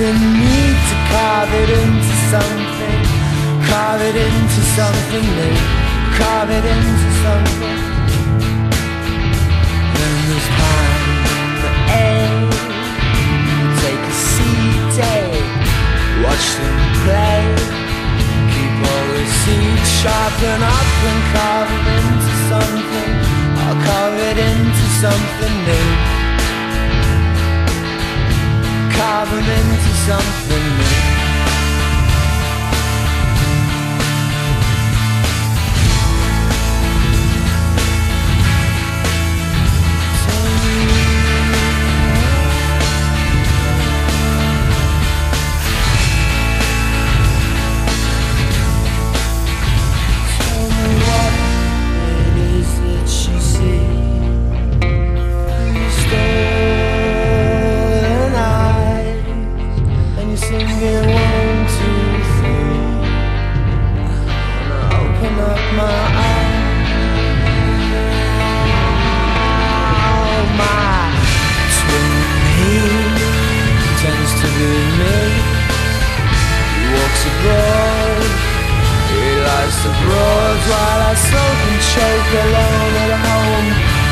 the need to carve it into something, carve it into something new, carve it into something. Then there's hand, take a seat, watch them play, keep all the seeds, sharpen up and carve it into something. I'll carve it into something new, carve them into something new. Abroad while I smoke and choke alone at home.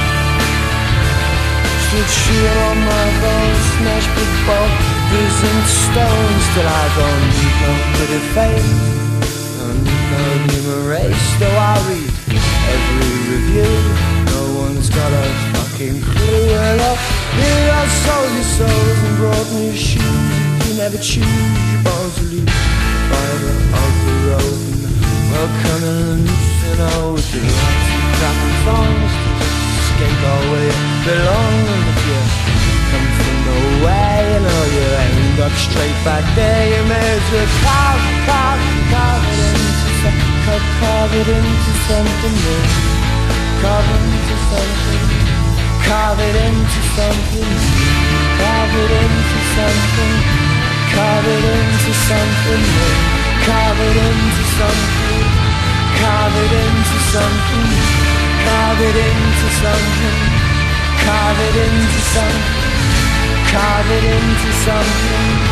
Should shoot on my bones, smash big boulders into stones, till I don't need no pretty face, don't need no human race. Though I read every review, no one's got a fucking clue. Well, here I sold your souls and brought me your shoes. You never choose your bones to lose by the ugly road. Welcome and you know, with your lights and crapping songs, escape all where you belong. And if you come from nowhere, you know you ain't got straight back there. You may as well carve it into something new, carve it into something, carve it into something, carve it into something, carve it into something new, carve it into something, carve it into something, carve it into something, carve it into something, carve it into something.